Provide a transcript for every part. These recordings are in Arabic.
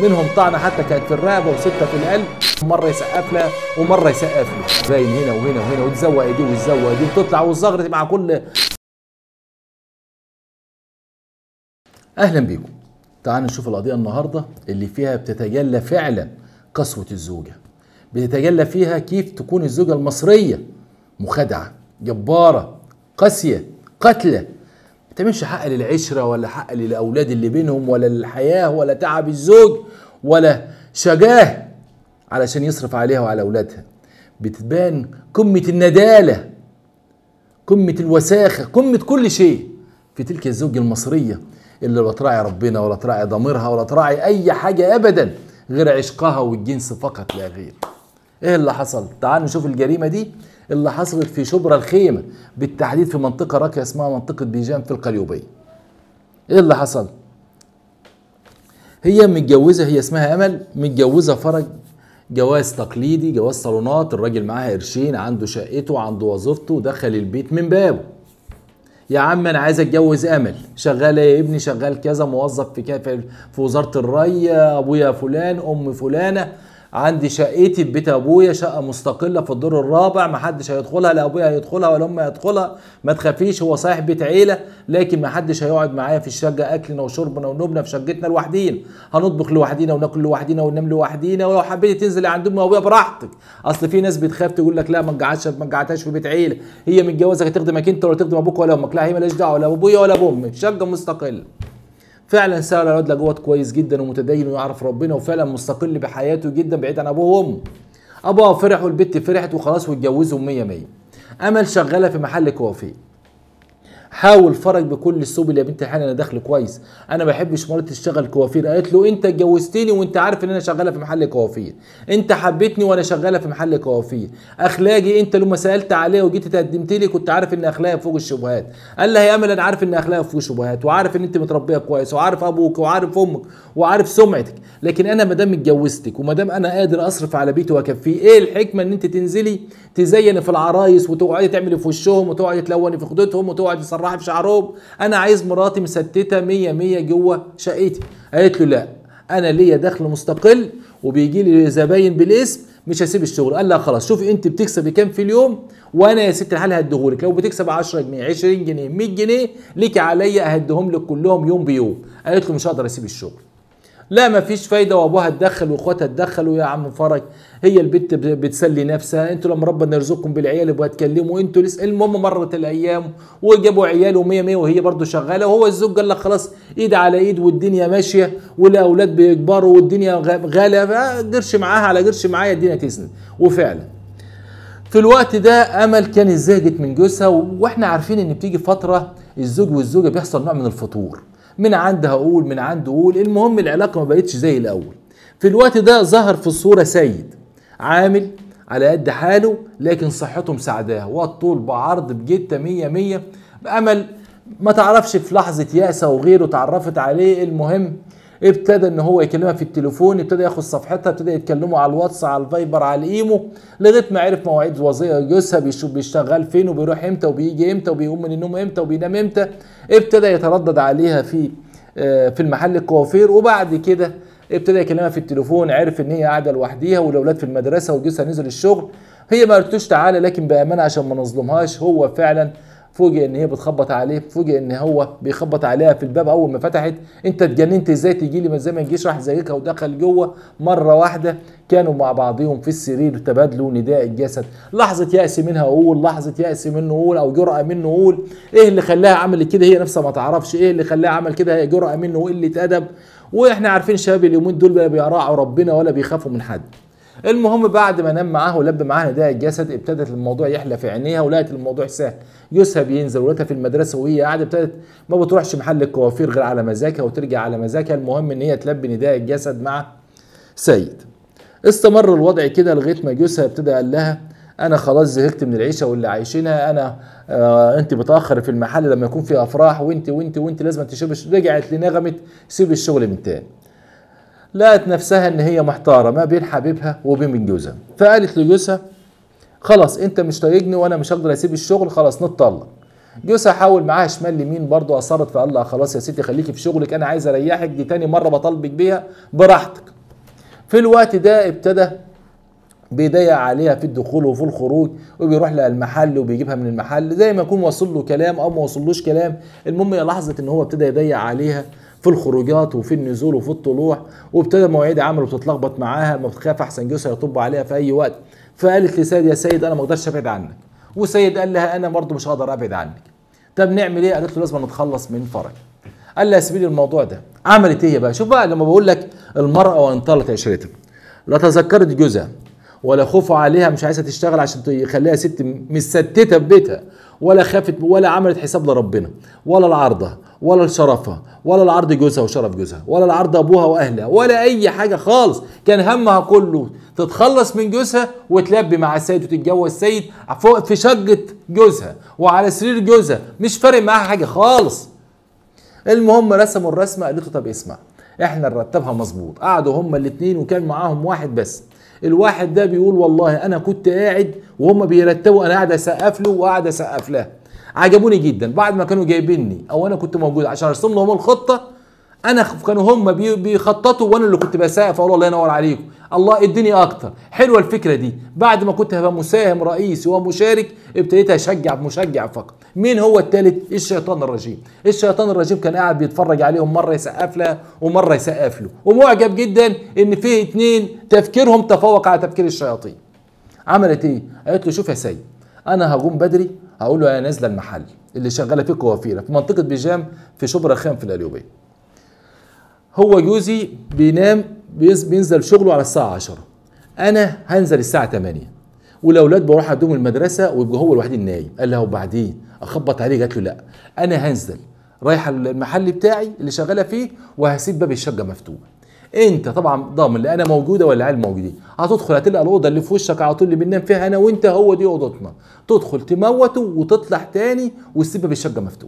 منهم طعنه حتى كانت في الرقبه وسته في القلب، مره يسقف لها ومره يسقف له، باين هنا وهنا وهنا، وتزوق ايديه وتزوق ايديه وتطلع والزغرة مع كل. اهلا بيكم. تعالوا نشوف القضيه النهارده اللي فيها بتتجلى فعلا قسوه الزوجه، بتتجلى فيها كيف تكون الزوجه المصريه مخادعه جباره قاسيه قاتله، ما تعملش حق للعشره ولا حق للاولاد اللي بينهم ولا للحياه ولا تعب الزوج ولا شجاه علشان يصرف عليها وعلى اولادها. بتبان قمه النداله، قمه الوساخه، قمه كل شيء في تلك الزوجه المصريه اللي لا تراعي ربنا ولا تراعي ضميرها ولا تراعي اي حاجه ابدا غير عشقها والجنس فقط لا غير. ايه اللي حصل؟ تعالوا نشوف الجريمه دي اللي حصلت في شبرا الخيمه، بالتحديد في منطقه راقيه اسمها منطقه بيجان في القليوبيه. ايه اللي حصل؟ هي متجوزه، هي اسمها امل، متجوزه فرج، جواز تقليدي، جواز صالونات، الراجل معاها قرشين، عنده شقته، عنده وظيفته، دخل البيت من بابه. يا عم انا عايز اتجوز امل، شغاله يا ابني، شغال كذا، موظف في وزاره الري، ابويا فلان، ام فلانه، عندي شقتي في بيت ابويا، شقه مستقله في الدور الرابع، ما حدش هيدخلها، لا ابويا هيدخلها ولا امي هيدخلها، ما تخافيش، هو صحيح بيت عيله لكن ما حدش هيقعد معايا في الشقه، اكلنا وشربنا ونومنا في شقتنا لوحدينا، هنطبخ لوحدينا وناكل لوحدينا وننام لوحدينا، ولو حبيتي تنزلي عند امي وابويا براحتك. اصل في ناس بتخاف تقول لك لا ما تقعدهاش في بيت عيله، هي متجوزه هتخدمك انت ولا تخدم ابوك ولا امك، لا هي مالهاش دعوه لا بابويا ولا بامي، شقه مستقله. فعلا سهل الواد لجوه كويس جدا ومتدين ويعرف ربنا وفعلا مستقل بحياته جدا بعيد عن ابوه وامه. ابوها فرح والبت فرحت وخلاص واتجوزوا 100 100. امل شغاله في محل كوافيه. حاول فرج بكل السبل يا بنت الحلال انا دخل كويس، انا ما بحبش مراتي تشتغل كوافير. قالت له انت اتجوزتني وانت عارف ان انا شغاله في محل كوافير، انت حبيتني وانا شغاله في محل كوافير، اخلاقي انت لما سالت عليها وجيت تقدمت لي كنت عارف ان اخلاقي فوق الشبهات. قال لها يا امل انا عارف ان اخلاقي فوق الشبهات وعارف ان انت متربيه كويس وعارف ابوك وعارف امك وعارف سمعتك، لكن انا ما دام اتجوزتك وما دام انا قادر اصرف على بيتي واكفيه، ايه الحكمه ان انت تنزلي تزيني في العرايس وتقعدي تعملي في وشهم وتقعدي تلوني في خدودهم وتقعدي تسرحي في شعرهم؟ انا عايز مراتي مستته 100 100 جوه شقتي. قالت له لا انا ليا دخل مستقل وبيجي لي زباين بالاسم، مش هسيب الشغل. قال لها خلاص شوفي انت بتكسبي كام في اليوم وانا يا ست الحال هديهولك، لو بتكسب 10 جنيه 20 جنيه 100 جنيه ليكي عليا اهديهم لك كلهم يوم بيوم. قالت له مش هقدر اسيب الشغل. لا مفيش فايده، وابوها اتدخل واخواتها اتدخلوا. يا عم فرج هي البت بتسلي نفسها، انتوا لما ربنا يرزقكم بالعيال يبقوا هتكلموا انتوا لسه. المهم مرت الايام وجابوا عياله 100 100 وهي برضه شغاله، وهو الزوج قال لك خلاص ايد على ايد والدنيا ماشيه والاولاد بيكبروا والدنيا غاليه، قرش معاها على قرش معايا الدنيا تسند. وفعلا في الوقت ده امل كانت زهقت من جوزها، واحنا عارفين ان بتيجي فتره الزوج والزوجه بيحصل نوع من الفتور، من عندها اقول من عنده اقول، المهم العلاقه ما بقتش زي الاول. في الوقت ده ظهر في الصوره سيد عامل على قد حاله لكن صحته مساعداه، والطول بعرض بجته 100 100. امل ما تعرفش في لحظه يأسه وغيره تعرفت عليه، المهم ابتدى ان هو يكلمها في التليفون، ابتدى ياخد صفحتها، ابتدى يتكلموا على الواتس على الفايبر على الايمو، لغايه ما عرف مواعيد وظيفه جوزها، بيشوف بيشتغل فين وبيروح امتى وبيجي امتى وبيقوم من النوم امتى وبينام امتى. ابتدى يتردد عليها في المحل الكوافير، وبعد كده ابتدى يكلمها في التليفون، عرف ان هي قاعده لوحديها والاولاد في المدرسه وجوزها نزل الشغل. هي ما قالتلوش تعالى، لكن بامانه عشان ما نظلمهاش هو فعلا فوجئ ان هي بتخبط عليه، فوجئ ان هو بيخبط عليها في الباب. اول ما فتحت انت اتجننت ازاي تيجي لي؟ ما زي ما تجيش، راح زيكها ودخل جوه مره واحده. كانوا مع بعضهم في السرير تبادلوا نداء الجسد. لحظه يأس منها اقول، لحظه يأس منه اقول، او جرأة منه اقول. ايه اللي خلاها عملت كده؟ هي نفسها ما تعرفش ايه اللي خلاها عمل كده، هي جرأة منه وقله ادب. واحنا عارفين شباب اليومين دول لا بيراعوا ربنا ولا بيخافوا من حد. المهم بعد ما نام معاه ولب معاه نداء الجسد، ابتدت الموضوع يحلى في عينيها ولقت الموضوع سهل. جوزها بينزل ولادها في المدرسه وهي قاعده، ابتدت ما بتروحش محل الكوافير غير على مزاجها وترجع على مزاجها. المهم ان هي تلبي نداء الجسد مع سيد. استمر الوضع كده لغايه ما جوزها ابتدى قال لها انا خلاص زهقت من العيشه واللي عايشينها، انا انت بتاخر في المحل لما يكون في افراح، وانت لازم تشوفي. رجعت لنغمه سيب الشغل من تاني. لقت نفسها ان هي محتاره ما بين حبيبها وبين جوزها، فقالت لجوزها خلاص انت مش طايقني وانا مش هقدر اسيب الشغل، خلاص نتطلق. جوزها حاول معاها شمال يمين برضه، اصرت، فقال لها خلاص يا ستي خليكي في شغلك، انا عايز اريحك، دي تاني مره بطالبك بيها، براحتك. في الوقت ده ابتدى بيضيق عليها في الدخول وفي الخروج، وبيروح لها المحل وبيجيبها من المحل زي ما يكون واصل له كلام او ما وصلوش كلام. المهم هي لاحظت ان هو ابتدى يضيق عليها في الخروجات وفي النزول وفي الطلوع، وابتدى مواعيد عمله بتتلخبط معاها، ما بتخاف احسن جوزها يطب عليها في اي وقت. فقالت لسيد يا سيد انا ما اقدرش ابعد عنك، وسيد قال لها انا برضه مش هقدر ابعد عنك. طب نعمل ايه؟ قالت له لازم نتخلص من فرج. قال لها سيبي لي الموضوع ده. عملت ايه بقى؟ شوف بقى لما بقول لك المرأة وان طالت عشرتها، لا تذكرت جوزها ولا خوفوا عليها مش عايزه تشتغل عشان يخليها ست مستتة في بيتها، ولا خافت ولا عملت حساب لربنا ولا العرضه ولا لشرفها ولا العرض جوزها وشرف جوزها ولا العرض ابوها واهلها ولا اي حاجه خالص. كان همها كله تتخلص من جوزها وتلبي مع السيد وتتجوز سيد فوق في شقه جوزها وعلى سرير جوزها، مش فارق معاها حاجه خالص. المهم رسموا الرسمه. قالت له طب اسمع احنا نرتبها مظبوط. قعدوا هما الاثنين وكان معاهم واحد بس. الواحد ده بيقول والله انا كنت قاعد وهم بيرتبوا، انا قاعد اسقف له وقاعد اسقف له. عجبوني جدا بعد ما كانوا جايبيني او انا كنت موجود عشان ارسم لهم الخطه. انا كانوا هم بيخططوا وانا اللي كنت بسقف اقول الله ينور عليكم، الله اديني اكتر. حلوه الفكره دي. بعد ما كنت هبقى مساهم رئيسي ومشارك ابتديت اشجع مشجع فقط. مين هو الثالث؟ الشيطان الرجيم. الشيطان الرجيم كان قاعد بيتفرج عليهم، مره يسقف له ومره يسقف له، ومعجب جدا ان فيه اتنين تفكيرهم تفوق على تفكير الشياطين. عملت ايه؟ قالت له شوف يا سيد انا هقوم بدري، هقول له انا نازله المحل اللي شغاله فيه كوافيره في منطقه بيجام في شبرا خان في القليوبيه. هو جوزي بينام بينزل شغله على الساعه 10، انا هنزل الساعه 8 والاولاد بروح ادوم المدرسه ويبقى هو الوحيد النايم. قال لها وبعدين اخبط عليه؟ قالت له لا انا هنزل رايحه المحل بتاعي اللي شغاله فيه وهسيب باب الشقه مفتوح. انت طبعا ضامن لا انا موجوده ولا العيال موجودين، هتدخل هتلقى الاوضه اللي في وشك على طول اللي بننام فيها انا وانت هو دي اوضتنا، تدخل تموته وتطلع تاني وتسيب باب الشقه مفتوح.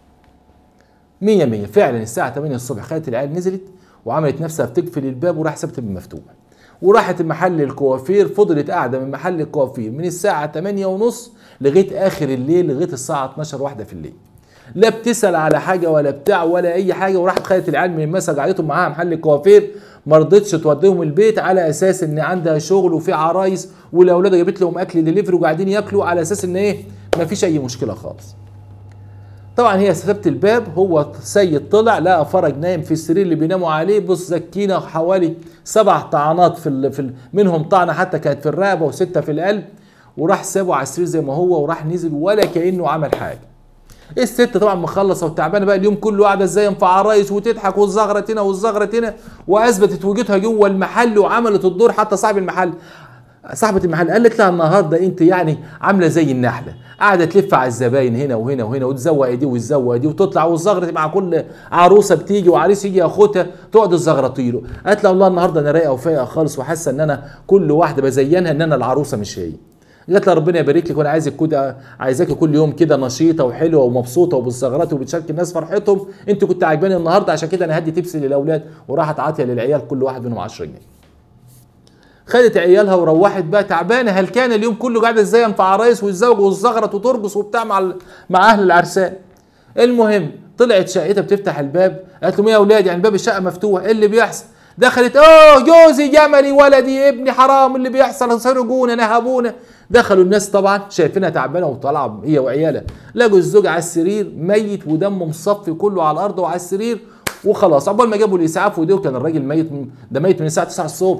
100 100. فعلا الساعه 8 الصبح خدت العيال نزلت وعملت نفسها بتقفل الباب وراح سابت الباب مفتوح وراحت محل الكوافير. فضلت قاعده من محل الكوافير من الساعه 8:30 لغايه اخر الليل، لغايه الساعه 12 واحده في الليل. لا بتسال على حاجه ولا بتاع ولا اي حاجه. وراحت خدت العيال من المسا قعدتهم معاها محل الكوافير، ما رضتش توديهم البيت على اساس ان عندها شغل وفي عرايس والاولاد جابت لهم اكل دليفري وقاعدين ياكلوا على اساس ان ايه ما فيش اي مشكله خالص. طبعا هي سابت الباب. هو سيد طلع لقى فرج نايم في السرير اللي بيناموا عليه، بص سكينه حوالي 7 طعنات منهم طعنه حتى كانت في الرقبه و6 في القلب، وراح سابه على السرير زي ما هو وراح نزل ولا كانه عمل حاجه. الست طبعا مخلصه وتعبانه بقى اليوم كله قاعده ازاي في عرايس وتضحك والزغرت هنا والزغرت هنا، واثبتت وجودها جوه المحل وعملت الدور. حتى صاحبه المحل قالت لها النهارده انت يعني عامله زي النحله قاعده تلف على الزباين هنا وهنا وهنا وتزوق دي وتزوق دي وتطلع والزغرت مع كل عروسه بتيجي وعريس يجي ياخدها تقعد الزغرطي له. قالت لها والله النهارده انا رايقه وفايقه خالص وحاسه ان انا كل واحده بزينها ان انا العروسه مش هي. قالت لها ربنا يبارك لك وانا عايزاكي كل يوم كده نشيطه وحلوه ومبسوطه وبالزغرات وبتشاركي الناس فرحتهم. انت كنت عاجباني النهارده عشان كده انا هدي تبسي للاولاد. وراحت عاطيه للعيال كل واحد منهم 10 جنيه. خدت عيالها وروحت بقى تعبانه هلكانه اليوم كله قاعده ازاي في عرايس والزوج والزغرت وترقص وبتاع مع اهل العرسان. المهم طلعت شقتها بتفتح الباب، قالت لهم يا اولاد يعني باب الشقه مفتوح ايه اللي بيحصل؟ دخلت جوزي جملي ولدي ابني حرام اللي بيحصل سرقونا نهبونا. دخلوا الناس طبعا شايفينها تعبانه وطالعه هي وعيالها، لقوا الزوج على السرير ميت ودمه مصفي كله على الارض وعلى السرير وخلاص. عقبال ما جابوا الاسعاف وديه كان الراجل ميت من الساعه 9 الصبح.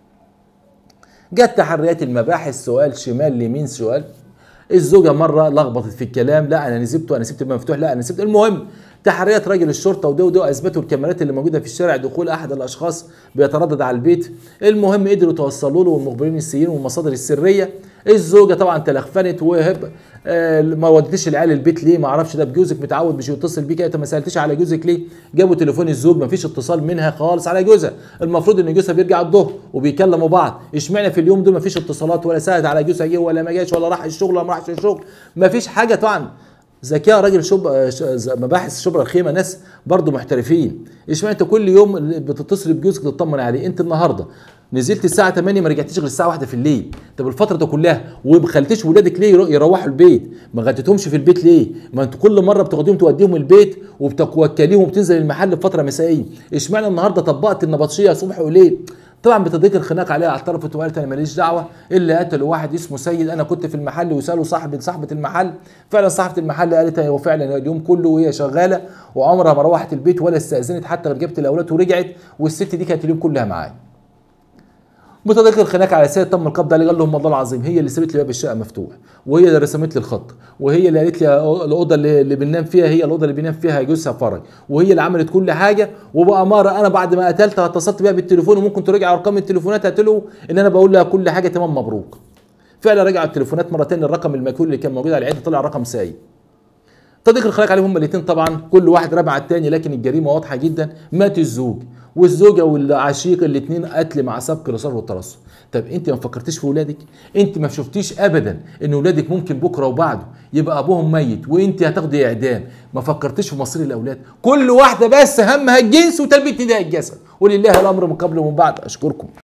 جت تحريات المباحث سؤال شمال يمين سؤال. الزوجه مره لخبطت في الكلام، لا انا سبت الباب مفتوح، لا انا سبت. المهم تحريات راجل الشرطه وده اثبتوا الكاميرات اللي موجوده في الشارع دخول احد الاشخاص بيتردد على البيت. المهم قدروا يتوصلوا له والمخبرين السيئين والمصادر السريه. الزوجه طبعا تلخفنت ما ودتش العيال البيت ليه؟ ما اعرفش ده بجوزك متعود مش يتصل بيك، انت ما سالتش على جوزك ليه؟ جابوا تليفون الزوج ما فيش اتصال منها خالص على جوزها. المفروض ان جوزها بيرجع الظهر وبيكلموا بعض، اشمعنى في اليوم ده ما فيش اتصالات ولا سالت على جوزها جه ولا ما جاش ولا راح الشغل ولا ما راحش الشغل؟ ما فيش حاجه. طبعا ذكاء راجل مباحث شبرا الخيمه ناس برضو محترفين. اشمعنى انت كل يوم بتتصل بجوزك تطمن عليه؟ انت النهارده نزلت الساعه 8 ما رجعتيش غير الساعه 1 في الليل. طب الفتره دي كلها وما خليتيش ولادك ليه يروحوا البيت؟ ما غديتهمش في البيت ليه؟ ما انت كل مره بتاخديهم توديهم البيت وبتوكليهم وبتنزل المحل في فتره مسائيه. اشمعنى النهارده طبقت النبطشيه صبح وليل؟ طبعا بتضيق الخناق عليها، اعترفت وقالت انا ماليش دعوه، اللي قتلوا واحد اسمه سيد، انا كنت في المحل. وسالوا صاحبه المحل، فعلا صاحبه المحل قالت هو فعلا اليوم كله وهي شغاله وعمرها ما روحت البيت ولا استاذنت حتى غير جابت الاولاد ورجعت، والست دي كانت اليوم كلها معايا. بتضيق الخناق على سيد تم القبض عليه، قال لهم والله العظيم هي اللي سابت لي باب الشقه مفتوح، وهي اللي رسمت لي الخط، وهي اللي قالت لي الاوضه اللي بننام فيها هي الاوضه اللي بينام فيها جوزها فرج، وهي اللي عملت كل حاجه. وباماره انا بعد ما قتلتها اتصلت بيها بالتليفون، وممكن تراجع ارقام التليفونات هتلاقوا ان انا بقول لها كل حاجه تمام مبروك. فعلا رجعوا التليفونات مرتين، الرقم المجهول اللي كان موجود على العده طلع رقم سيد. تضيق الخناق عليهم هما الاثنين طبعا، كل واحد رمى على الثاني، لكن الجريمه واضحه جدا. مات الزوج والزوجه والعشيق الاثنين قتل مع سبق الاصرار والترصد. طب انت ما فكرتيش في ولادك؟ انت ما شفتيش ابدا ان ولادك ممكن بكره وبعده يبقى ابوهم ميت وانت هتاخدي اعدام؟ ما فكرتيش في مصير الاولاد؟ كل واحده بس همها الجنس وتلبيه نداء الجسد، ولله الامر من قبل ومن بعد. اشكركم.